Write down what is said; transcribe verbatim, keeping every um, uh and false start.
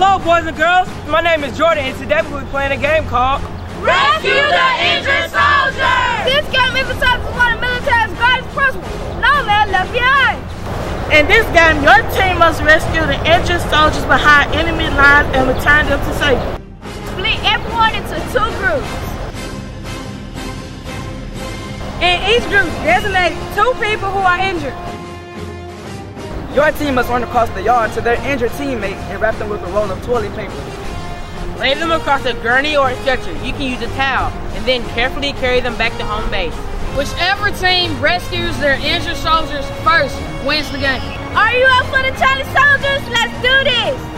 Hello, boys and girls. My name is Jordan, and today we'll be playing a game called Rescue the Injured Soldier! This game emphasizes one of the military's greatest principles: no man left behind. In this game, your team must rescue the injured soldiers behind enemy lines and return them to safety. Split everyone into two groups. In each group, designate two people who are injured. Your team must run across the yard to their injured teammates and wrap them with a roll of toilet paper. Lay them across a gurney or a stretcher. You can use a towel, and then carefully carry them back to home base. Whichever team rescues their injured soldiers first wins the game. Are you up for the challenge, soldiers? Let's do this!